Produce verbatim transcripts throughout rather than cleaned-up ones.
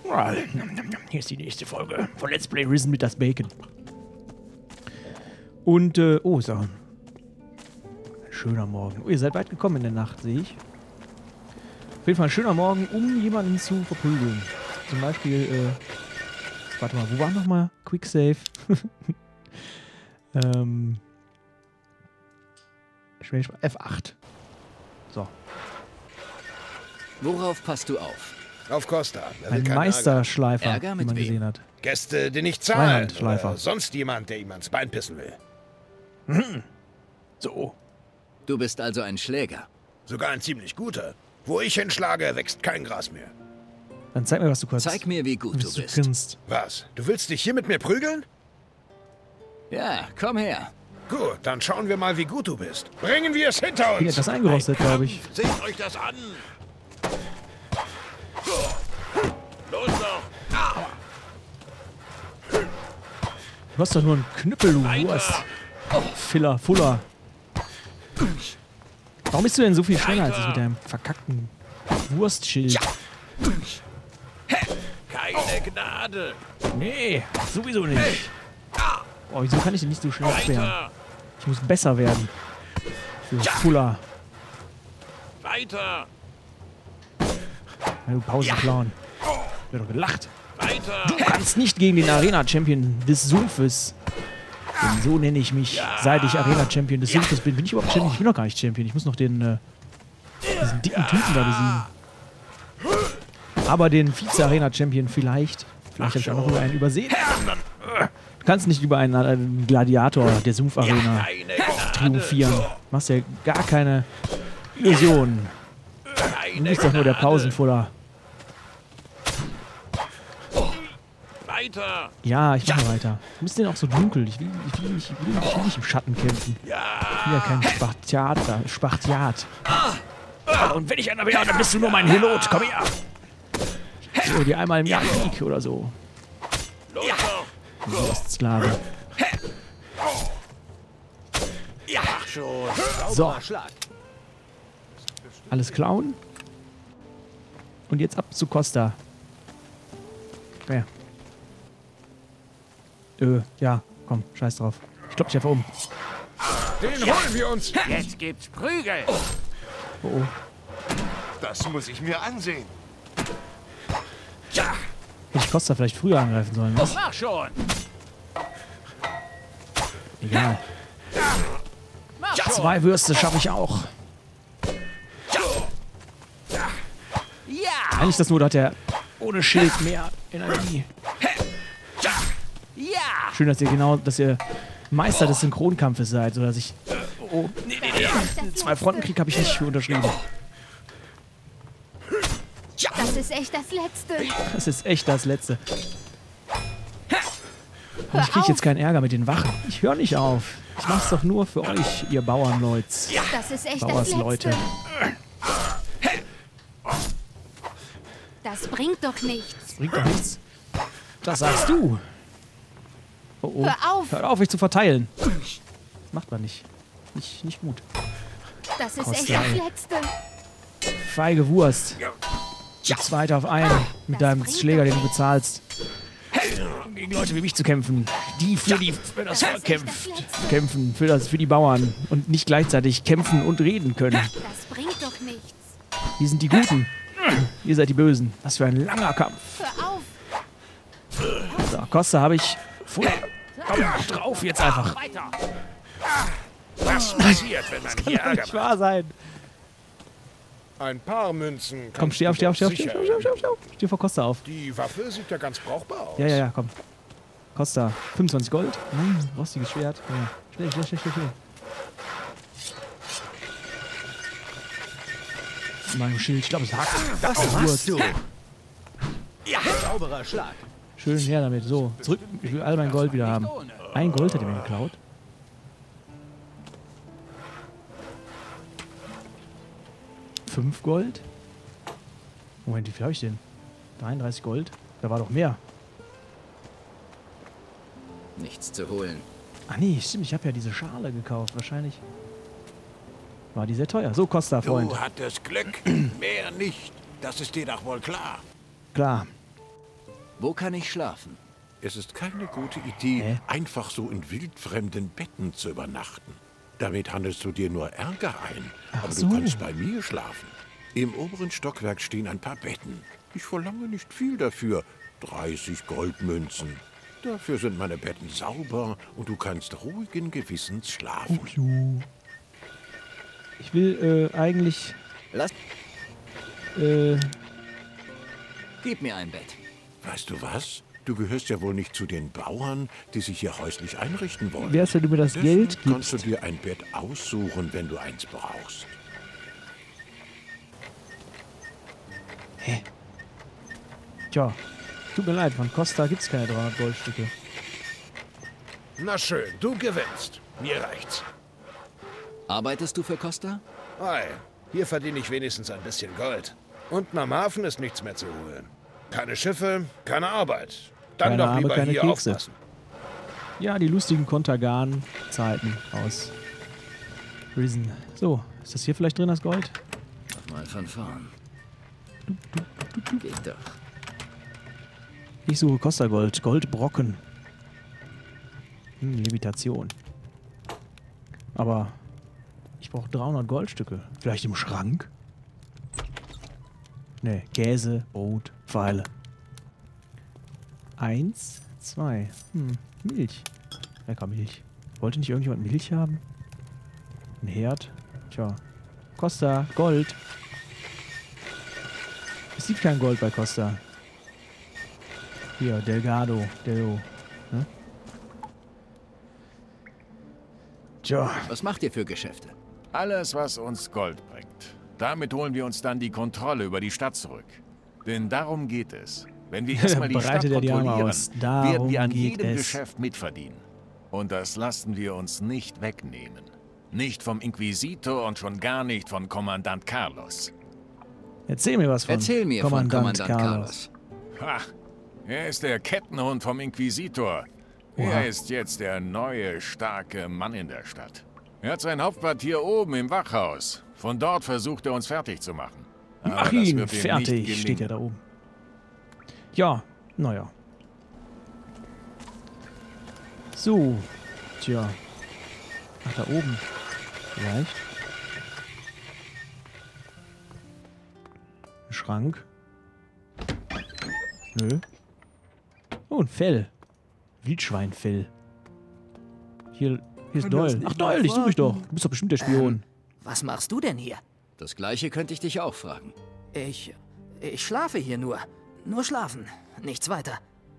Hier ist die nächste Folge von Let's Play Risen mit das Bacon. Und, äh, oh, so. Ein schöner Morgen. Oh, ihr seid weit gekommen in der Nacht, sehe ich. Auf jeden Fall ein schöner Morgen, um jemanden zu verprügeln. Zum Beispiel, äh, warte mal, wo war nochmal Quick Save? ähm, F acht. So. Worauf passt du auf? Auf Costa. Ein Meisterschleifer, Ärger wie man mit gesehen hat. Gäste, die nicht zahlen. Zweihandschleifer. Oder sonst jemand, der ihm ans Bein pissen will. Hm. So. Du bist also ein Schläger. Sogar ein ziemlich guter. Wo ich hinschlage, wächst kein Gras mehr. Dann zeig mir, was du kannst. Zeig mir, wie gut wie du bist. Kannst. Was? Du willst dich hier mit mir prügeln? Ja, komm her. Gut, dann schauen wir mal, wie gut du bist. Bringen wir es hinter Ich bin uns. etwas eingerostet, glaube ich. Seht euch das an! Los doch! Ah. Du hast doch nur einen Knüppel, du Wurst. Oh, Filler, Fuller. Warum bist du denn so viel schneller als ich mit deinem verkackten Wurstschild? Keine Gnade! Nee, sowieso nicht. Oh, wieso kann ich denn nicht so schnell abwehren? Ich muss besser werden. Für Fuller. Weiter! Ja, du Pausenclown. Wird doch gelacht. Weiter! Du kannst nicht gegen den Arena-Champion des Sumpfes. Denn so nenne ich mich, seit ich Arena-Champion des Sumpfes bin. Bin ich überhaupt Champion? Ich bin noch gar nicht Champion. Ich muss noch den, äh, diesen dicken Typen da besiegen. Aber den Vize-Arena-Champion vielleicht. Vielleicht habe ich auch noch über einen übersehen. Du kannst nicht über einen, einen Gladiator der Sumpfarena triumphieren. Du machst ja gar keine Illusionen. Du bist doch nur der Pausenfuller. Weiter! Ja, ich mache weiter. Du bist denn auch so dunkel. Ich will, ich will, nicht, ich will, ich will nicht im Schatten kämpfen. Ich will ja kein Spartiat. Spartiat. Und wenn ich einer wäre, dann bist du nur mein Helot. Komm her. Ich hole dir einmal im Jahr Krieg oder so. Los doch! Wurstsklave. Ja, mach schon! So. Alles klauen. Und jetzt ab zu Costa. Ja. Äh, ja, komm, scheiß drauf. Ich klopp dich einfach um. Den holen wir uns. Jetzt gibt's Prügel! Oh, oh. Das muss ich mir ansehen. Ja! Hätte ich Costa vielleicht früher angreifen sollen, was? Mach schon! Egal. Mach schon! Zwei Würste schaffe ich auch. Ja! Eigentlich das nur, da hat er ohne Schild mehr Energie. Ja! Schön, dass ihr genau, dass ihr Meister des Synchronkampfes seid, sodass ich... Oh, nee, nee, nee. Zwei Frontenkrieg habe ich nicht für unterschrieben. Das ist echt das Letzte. Das ist echt das Letzte. Und Hör ich kriege auf. jetzt keinen Ärger mit den Wachen. Ich höre nicht auf. Ich mach's doch nur für euch, ihr Bauernleuts. Das ist echt das Bauersleute. Letzte. Das bringt doch nichts. Bringt doch nichts. Das sagst du. Oh, oh. Hör auf. Hört auf, mich zu verteilen. Das macht man nicht. Nicht, nicht gut. Das ist Costa, echt das ey. Letzte. Feige Wurst. Zu zweit auf einen mit Das deinem bringt Schläger, doch den du bezahlst. Um gegen Leute wie mich zu kämpfen. Die für, die, für das Volk ist echt das kämpft. Letzte. Kämpfen für, das, für die Bauern. Und nicht gleichzeitig kämpfen und reden können. Das bringt doch nichts. Wir sind die Guten. Ihr seid die Bösen. Was für ein langer Kampf. Hör auf. So, Costa habe ich voll. Komm drauf jetzt einfach. Weiter! Was passiert, wenn man hier Kann Ärger nicht macht? wahr sein. Ein paar Münzen. Komm, kannst steh auf, du steh auf, steh doch auf, steh auf, sicher steh auf, steh auf, steh auf. Steh vor Costa auf. Die Waffe sieht ja ganz brauchbar aus. Ja, ja, ja, komm. Costa, fünfundzwanzig Gold. Hm, rostiges Schwert. Ja. Schnell, schnell, schnell, schnell, schnell. Mein Schild, ich glaube, es hakt. Was machst du? Ja! Sauberer Schlag. Schön her damit. So, zurück. Ich will all mein Gold wieder haben. Ein Gold hat er mir geklaut. Fünf Gold? Moment, wie viel habe ich denn? dreiunddreißig Gold? Da war doch mehr. Nichts zu holen. Ah nee, stimmt, ich habe ja diese Schale gekauft. Wahrscheinlich war die sehr teuer. So, Costa, Freund. Du hattest Glück, mehr nicht. Das ist dir doch wohl klar. Klar. Wo kann ich schlafen? Es ist keine gute Idee, Hä? einfach so in wildfremden Betten zu übernachten. Damit handelst du dir nur Ärger ein. Ach Aber so. du kannst bei mir schlafen. Im oberen Stockwerk stehen ein paar Betten. Ich verlange nicht viel dafür. dreißig Goldmünzen. Dafür sind meine Betten sauber und du kannst ruhigen Gewissens schlafen. Oh, jo. Ich will äh, eigentlich... Lass... Äh, Gib mir ein Bett. Weißt du was? Du gehörst ja wohl nicht zu den Bauern, die sich hier häuslich einrichten wollen. wär's, wenn du mir das Deshalb Geld kannst du gibst? dir ein Bett aussuchen, wenn du eins brauchst. Tja, tut mir leid, von Costa gibt's keine dreihundert Goldstücke. Na schön, du gewinnst. Mir reicht's. Arbeitest du für Costa? Ei, hier verdiene ich wenigstens ein bisschen Gold. Unten am Hafen ist nichts mehr zu holen. Keine Schiffe, keine Arbeit. Dann Keine doch Arme, lieber keine hier Kekse. aufpassen. Ja, die lustigen Kontergan-Zeiten aus Risen. So, ist das hier vielleicht drin, das Gold? Mal von vorn. Geht doch. Ich suche Costa-Gold. Goldbrocken. Hm, Levitation. Aber ich brauche dreihundert Goldstücke. Vielleicht im Schrank? Ne, Käse, Brot, Pfeile. Eins, zwei. Hm, Milch. Lecker Milch. Wollte nicht irgendjemand Milch haben? Ein Herd? Tja. Costa, Gold. Es gibt kein Gold bei Costa. Hier, Delgado, Delgo. Ne? Tja. Was macht ihr für Geschäfte? Alles, was uns Gold bringt. Damit holen wir uns dann die Kontrolle über die Stadt zurück. Denn darum geht es. Wenn wir erstmal die Stadt Breitet er die Arme kontrollieren, aus. Darum werden wir an geht jedem es. Geschäft mitverdienen. Und das lassen wir uns nicht wegnehmen. Nicht vom Inquisitor und schon gar nicht von Kommandant Carlos. Erzähl mir was von Erzähl mir Kommandant von Kommandant Carlos. Ha! Er ist der Kettenhund vom Inquisitor. Oha. Er ist jetzt der neue, starke Mann in der Stadt. Er hat sein Hauptquartier oben im Wachhaus. Von dort versucht er uns fertig zu machen. Aber Mach das ihn wird ihm fertig, nicht steht ja gelingen. da oben. Ja, naja. So. Tja. Ach, da oben. Vielleicht. Ein Schrank. Nö. Oh, ein Fell. Wildschweinfell. Hier, hier ist Doyle. Ach, Doyle, dich suche ich doch. Du bist doch bestimmt der Spion. Was machst du denn hier? Das gleiche könnte ich dich auch fragen. Ich. Ich schlafe hier nur. Nur schlafen. Nichts weiter.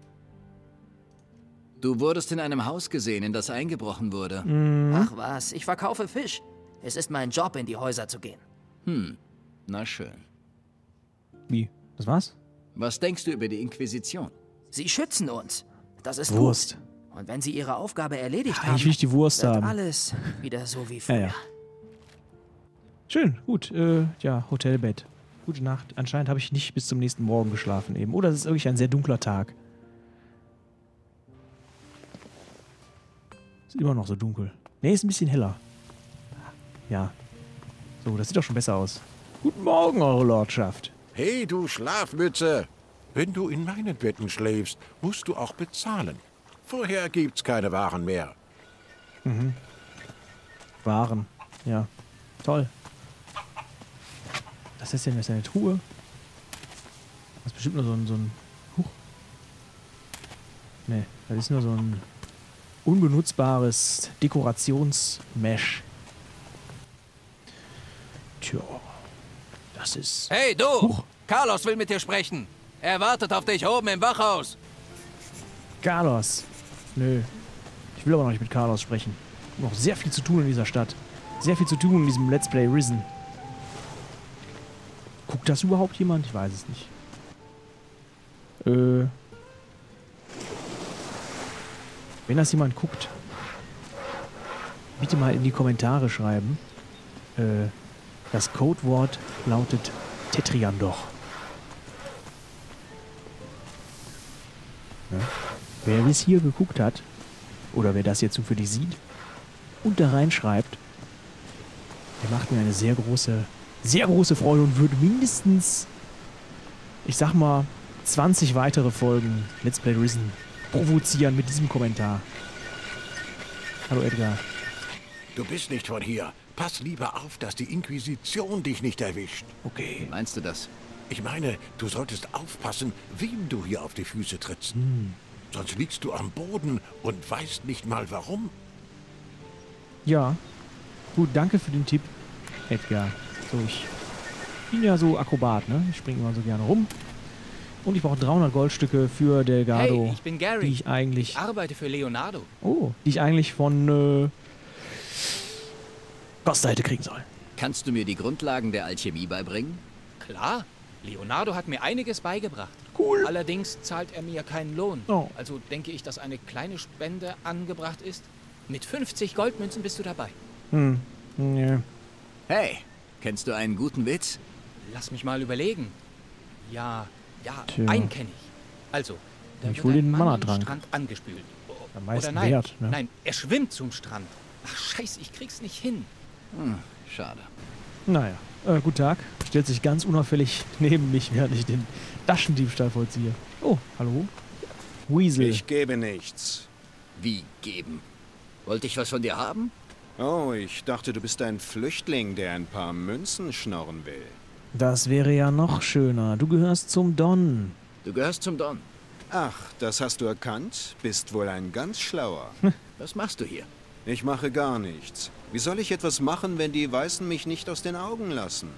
Du wurdest in einem Haus gesehen, in das eingebrochen wurde. Ach was, ich verkaufe Fisch. Es ist mein Job, in die Häuser zu gehen. Hm, na schön. Wie? Das war's? Was denkst du über die Inquisition? Sie schützen uns. Das ist Wurst. gut. Und wenn sie ihre Aufgabe erledigt Ah, haben, ich will nicht die Wurst wird haben. alles wieder so wie Ja, früher. ja. Schön, gut. Äh, ja, Hotelbett. Gute Nacht. Anscheinend habe ich nicht bis zum nächsten Morgen geschlafen eben. Oder es ist wirklich ein sehr dunkler Tag. Ist immer noch so dunkel. Nee, ist ein bisschen heller. Ja. So, das sieht doch schon besser aus. Guten Morgen, Eure Lordschaft. Hey, du Schlafmütze! Wenn du in meinen Betten schläfst, musst du auch bezahlen. Vorher gibt's keine Waren mehr. Waren. Ja. Toll. Was ist denn? Das ist eine Truhe. Das ist bestimmt nur so ein... So ein Huch. Nee, das ist nur so ein unbenutzbares Dekorationsmesh. Tja. Das ist... Hey, du! Huch. Carlos will mit dir sprechen. Er wartet auf dich oben im Wachhaus. Carlos. Nö. Ich will aber noch nicht mit Carlos sprechen. Noch sehr viel zu tun in dieser Stadt. Sehr viel zu tun in diesem Let's Play Risen. Guckt das überhaupt jemand? Ich weiß es nicht. Äh. Wenn das jemand guckt, bitte mal in die Kommentare schreiben. Äh, das Codewort lautet Tetriandor. Ja. Wer bis hier geguckt hat, oder wer das jetzt zufällig sieht und da reinschreibt, der macht mir eine sehr große, sehr große Freude und würde mindestens, ich sag mal, zwanzig weitere Folgen Let's Play Risen provozieren mit diesem Kommentar. Hallo Edgar. Du bist nicht von hier. Pass lieber auf, dass die Inquisition dich nicht erwischt. Okay. Meinst du das? Ich meine, du solltest aufpassen, wem du hier auf die Füße trittst. Hm. Sonst liegst du am Boden und weißt nicht mal warum. Ja. Gut, danke für den Tipp, Edgar. So, ich bin ja so Akrobat, ne? Ich springe immer so gerne rum. Und ich brauche dreihundert Goldstücke für Delgado. Hey, ich bin Gary. Die ich eigentlich... Ich arbeite für Leonardo. Oh, die ich eigentlich von äh, Costa hätte kriegen sollen. Kannst du mir die Grundlagen der Alchemie beibringen? Klar, Leonardo hat mir einiges beigebracht. Cool. Allerdings zahlt er mir keinen Lohn. Oh. Also denke ich, dass eine kleine Spende angebracht ist. Mit fünfzig Goldmünzen bist du dabei. Hm, nee. Hey, kennst du einen guten Witz? Lass mich mal überlegen. Ja, ja, Tja. einen kenne ich. Also, da Ich wird hol ein den Mann am Mana-Trank. Strand angespült. Am meisten Oder nein, wert, ne? nein, er schwimmt zum Strand. Ach, scheiße, ich krieg's nicht hin. Hm, schade. Naja, äh, guten Tag. Stellt sich ganz unauffällig neben mich, während ich den Taschendiebstahl vollziehe. Oh, hallo? Weasel. Ich gebe nichts. Wie geben? Wollte ich was von dir haben? Oh, ich dachte, du bist ein Flüchtling, der ein paar Münzen schnorren will. Das wäre ja noch schöner. Du gehörst zum Don. Du gehörst zum Don. Ach, das hast du erkannt? Bist wohl ein ganz schlauer. Was machst du hier? Ich mache gar nichts. Wie soll ich etwas machen, wenn die Weißen mich nicht aus den Augen lassen?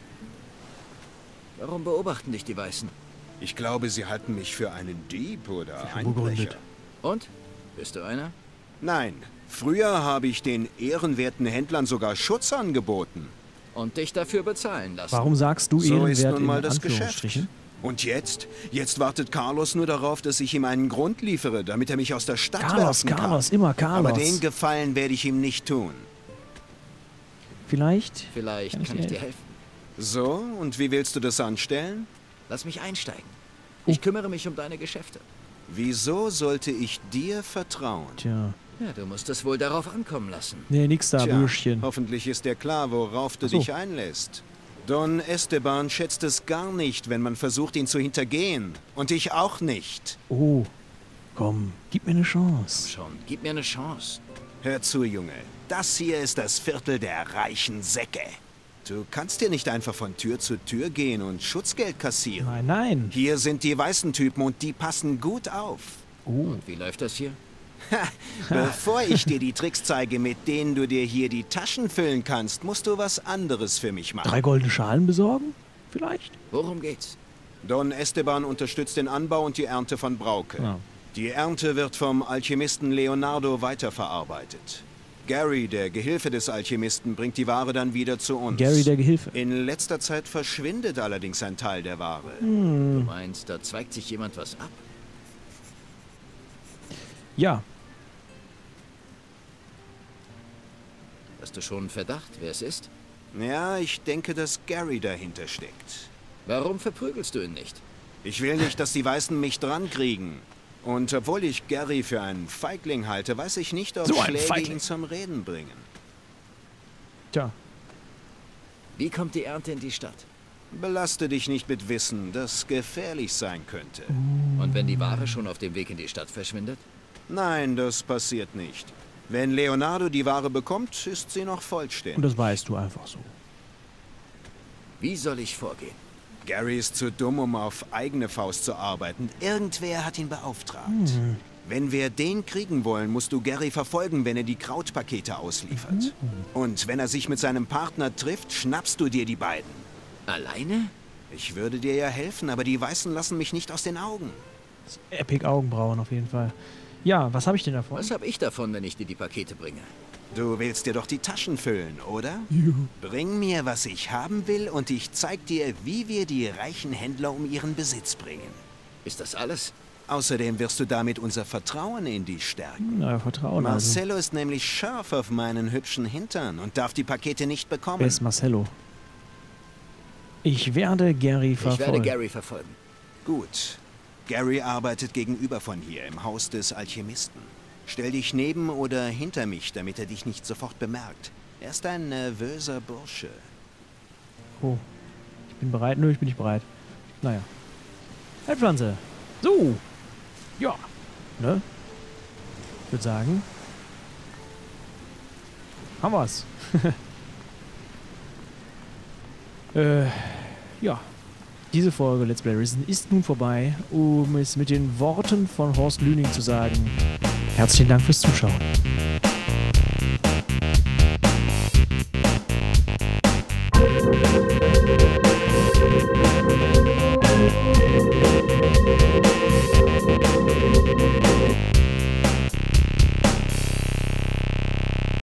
Warum beobachten dich die Weißen? Ich glaube, sie halten mich für einen Dieb oder Sicher Einbrecher. begründet. Und? Bist du einer? Nein, früher habe ich den ehrenwerten Händlern sogar Schutz angeboten. Und dich dafür bezahlen lassen. Warum sagst du So ist ehrenwert nun in mal das Geschäft. Anführungsstrichen? Und jetzt? Jetzt wartet Carlos nur darauf, dass ich ihm einen Grund liefere, damit er mich aus der Stadt Carlos, werfen kann. Carlos, immer Carlos. Aber den Gefallen werde ich ihm nicht tun. Vielleicht? Vielleicht Kann kann, ich ich dir dir helfen. So, und wie willst du das anstellen? Lass mich einsteigen. Oh. Ich kümmere mich um deine Geschäfte. Wieso sollte ich dir vertrauen? Tja. Ja, du musst es wohl darauf ankommen lassen. Nee, nix da, Tja, Bürschchen. hoffentlich ist dir klar, worauf du Ach so. dich einlässt. Don Esteban schätzt es gar nicht, wenn man versucht, ihn zu hintergehen. Und ich auch nicht. Oh, komm, gib mir eine Chance. Schon, gib mir eine Chance. Hör zu, Junge. Das hier ist das Viertel der reichen Säcke. Du kannst hier nicht einfach von Tür zu Tür gehen und Schutzgeld kassieren. Nein, nein. Hier sind die weißen Typen und die passen gut auf. Oh, Wie läuft das hier? Bevor ich dir die Tricks zeige, mit denen du dir hier die Taschen füllen kannst, musst du was anderes für mich machen. drei goldene Schalen besorgen? Vielleicht? Worum geht's? Don Esteban unterstützt den Anbau und die Ernte von Brauke. Ja. Die Ernte wird vom Alchemisten Leonardo weiterverarbeitet. Gary, der Gehilfe des Alchemisten, bringt die Ware dann wieder zu uns. Gary, der Gehilfe. In letzter Zeit verschwindet allerdings ein Teil der Ware. Du meinst, da zweigt sich jemand was ab? Ja, Hast du schon einen Verdacht, wer es ist? Ja, ich denke, dass Gary dahinter steckt. Warum verprügelst du ihn nicht? Ich will nicht, dass die Weißen mich dran kriegen. Und obwohl ich Gary für einen Feigling halte, weiß ich nicht, ob So ein Schläge Feigling. ihn zum Reden bringen. tja. Wie kommt die Ernte in die Stadt? Belaste dich nicht mit Wissen, das gefährlich sein könnte. Und wenn die Ware schon auf dem Weg in die Stadt verschwindet? Nein, das passiert nicht. Wenn Leonardo die Ware bekommt, ist sie noch Und vollständig. das weißt du einfach so. Wie soll ich vorgehen? Gary ist zu dumm, um auf eigene Faust zu arbeiten. Irgendwer hat ihn beauftragt. Wenn wir den kriegen wollen, musst du Gary verfolgen, wenn er die Krautpakete ausliefert. Und wenn er sich mit seinem Partner trifft, schnappst du dir die beiden. Alleine? Ich würde dir ja helfen, aber die Weißen lassen mich nicht aus den Augen. Epic Augenbrauen auf jeden Fall. Ja, was habe ich denn davon? Was habe ich davon, wenn ich dir die Pakete bringe? Du willst dir doch die Taschen füllen, oder? Bring mir, was ich haben will, und ich zeig dir, wie wir die reichen Händler um ihren Besitz bringen. Ist das alles? Außerdem wirst du damit unser Vertrauen in dich stärken. Na, Vertrauen also. Marcello ist nämlich scharf auf meinen hübschen Hintern und darf die Pakete nicht bekommen. Wer ist Marcello? Ich werde Gary Ich werde verfolgen. Gary verfolgen. Gut. Gary arbeitet gegenüber von hier, im Haus des Alchemisten. Stell dich neben oder hinter mich, damit er dich nicht sofort bemerkt. Er ist ein nervöser Bursche. Oh. Ich bin bereit. Nö, ich bin nicht bereit. Naja. Heilpflanze. So. Ja. Ne? Ich würde sagen, haben wir's. äh, ja. Diese Folge Let's Play Risen ist nun vorbei, um es mit den Worten von Horst Lüning zu sagen. Herzlichen Dank fürs Zuschauen.